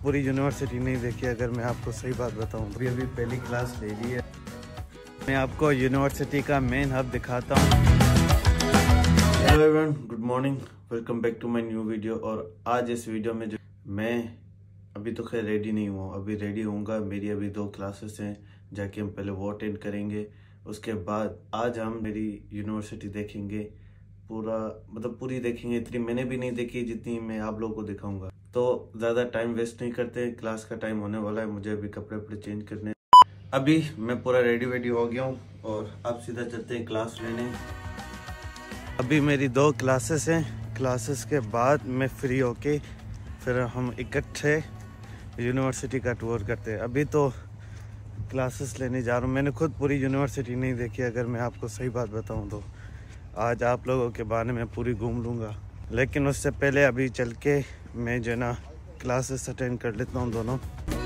पूरी यूनिवर्सिटी नहीं देखी अगर मैं आपको सही बात बताऊं। अभी पहली क्लास ले ली है। मैं आपको यूनिवर्सिटी का मेन हब दिखाता हूं। Hello everyone, good morning, welcome back to my new video. और आज इस वीडियो में जो मैं अभी तो खैर रेडी नहीं हुआ, अभी रेडी होऊंगा। मेरी अभी 2 क्लासेस हैं, जाके हम पहले वो अटेंड करेंगे। उसके बाद आज हम मेरी यूनिवर्सिटी देखेंगे, पूरी देखेंगे। इतनी मैंने भी नहीं देखी जितनी मैं आप लोगों को दिखाऊंगा। तो ज़्यादा टाइम वेस्ट नहीं करते, क्लास का टाइम होने वाला है, मुझे अभी कपड़े वपड़े चेंज करने। अभी मैं पूरा रेडी हो गया हूँ और अब सीधा चलते हैं क्लास लेने। अभी मेरी 2 क्लासेस हैं, क्लासेस के बाद मैं फ्री होके फिर हम इकट्ठे यूनिवर्सिटी का टूर करते हैं। अभी तो क्लासेस लेने जा रहा हूँ। मैंने खुद पूरी यूनिवर्सिटी नहीं देखी अगर मैं आपको सही बात बताऊँ तो। आज आप लोगों के बारे में पूरी घूम लूँगा, लेकिन उससे पहले अभी चल के मैं जो ना क्लासेस अटेंड कर लेता हूँ दोनों।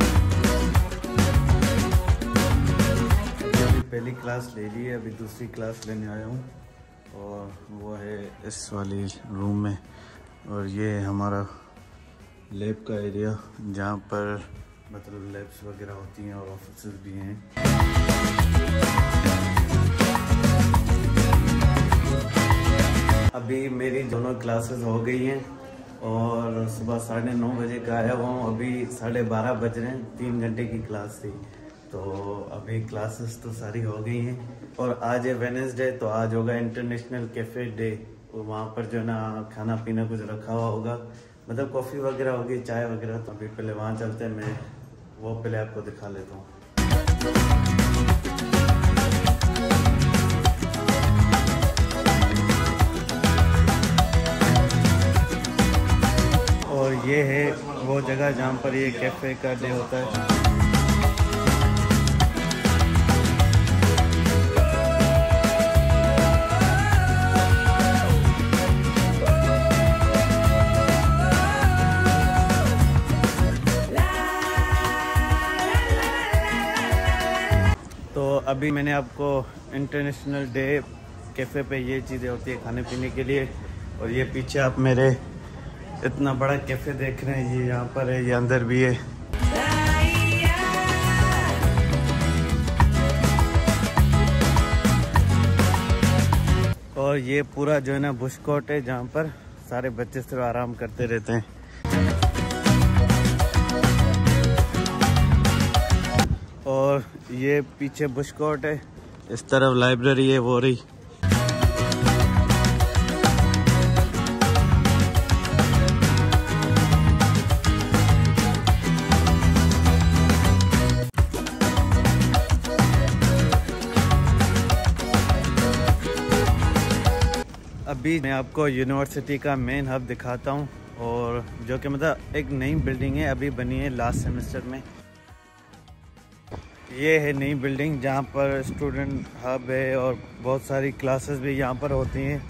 अभी पहली क्लास ले ली है, अभी दूसरी क्लास लेने आया हूँ और वो है इस वाली रूम में। और ये है हमारा लैब का एरिया जहाँ पर मतलब लैब्स वगैरह होती हैं और ऑफिसेज भी हैं। अभी मेरी दोनों क्लासेस हो गई हैं और सुबह 9:30 बजे का आया हुआ हूँ। अभी 12:30 बज रहे हैं, 3 घंटे की क्लास थी। तो अभी क्लासेस तो सारी हो गई हैं और आज है वेडनेसडे, तो आज होगा इंटरनेशनल कैफ़े डे। और वहाँ पर जो ना खाना पीना कुछ रखा हुआ होगा, मतलब कॉफ़ी वगैरह होगी, चाय वगैरह। तो अभी पहले वहाँ चलते हैं, मैं वो पहले आपको दिखा लेता हूँ। और ये है वो जगह जहाँ पर ये कैफ़े का डे होता है। तो अभी मैंने आपको इंटरनेशनल डे कैफ़े पे ये चीज़ें होती है खाने पीने के लिए। और ये पीछे आप मेरे इतना बड़ा कैफ़े देख रहे हैं, ये यहाँ पर है, ये अंदर भी है। और ये पूरा जो है ना बुश कोर्ट है जहाँ पर सारे बच्चे सिर्फ आराम करते रहते हैं। और ये पीछे बुश कोर्ट है, इस तरफ लाइब्रेरी है वो रही। अभी मैं आपको यूनिवर्सिटी का मेन हब दिखाता हूँ, और जो कि मतलब एक नई बिल्डिंग है, अभी बनी है लास्ट सेमेस्टर में। ये है नई बिल्डिंग जहाँ पर स्टूडेंट हब है और बहुत सारी क्लासेस भी यहाँ पर होती हैं।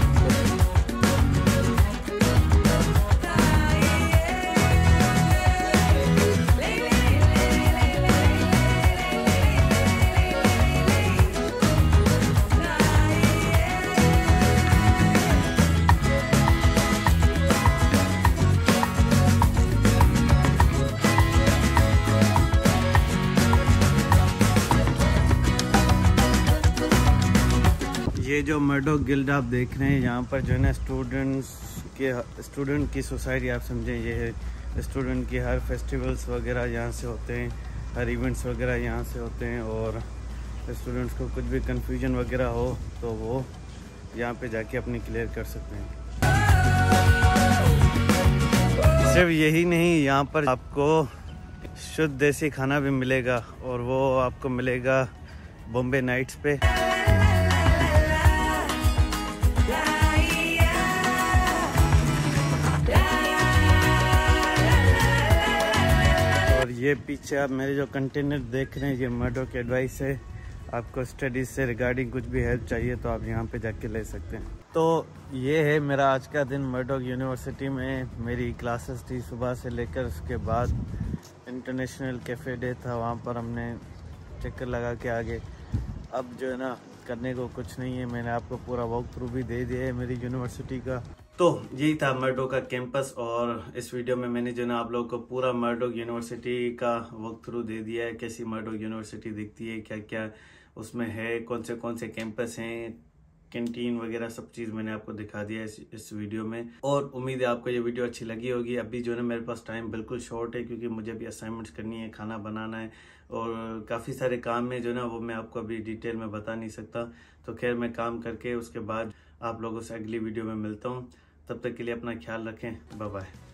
ये जो मर्डोक गिल्ड आप देख रहे हैं, यहाँ पर जो है ना स्टूडेंट की सोसाइटी आप समझें। ये है स्टूडेंट की हर फेस्टिवल्स वगैरह यहाँ से होते हैं, हर इवेंट्स वगैरह यहाँ से होते हैं। और स्टूडेंट्स को कुछ भी कंफ्यूजन वगैरह हो तो वो यहाँ पे जाके अपनी क्लियर कर सकते हैं। सिर्फ यही नहीं, यहाँ पर आपको शुद्ध देसी खाना भी मिलेगा और वो आपको मिलेगा बॉम्बे नाइट्स पे। ये पीछे आप मेरे जो कंटेनर देख रहे हैं, ये मर्डोक एडवाइस है। आपको स्टडीज़ से रिगार्डिंग कुछ भी हेल्प चाहिए तो आप यहाँ पे जाके ले सकते हैं। तो ये है मेरा आज का दिन मर्डोक यूनिवर्सिटी में। मेरी क्लासेस थी सुबह से लेकर, उसके बाद इंटरनेशनल कैफ़े डे था, वहाँ पर हमने चक्कर लगा के आ गए। अब जो है ना करने को कुछ नहीं है, मैंने आपको पूरा वॉक थ्रू भी दे दिया है मेरी यूनिवर्सिटी का। तो यही था मर्डोक का कैंपस, और इस वीडियो में मैंने जो ना आप लोगों को पूरा मर्डोक यूनिवर्सिटी का वॉक थ्रू दे दिया है, कैसी मर्डोक यूनिवर्सिटी दिखती है, क्या क्या उसमें है, कौन से कैंपस हैं, कैंटीन वगैरह सब चीज़ मैंने आपको दिखा दिया है इस वीडियो में। और उम्मीद है आपको ये वीडियो अच्छी लगी होगी। अभी जो है मेरे पास टाइम बिल्कुल शॉर्ट है, क्योंकि मुझे अभी असाइनमेंट्स करनी है, खाना बनाना है और काफ़ी सारे काम में जो ना वो मैं आपको अभी डिटेल में बता नहीं सकता। तो खैर मैं काम करके उसके बाद आप लोगों से अगली वीडियो में मिलता हूँ। तब तक के लिए अपना ख्याल रखें। Bye bye.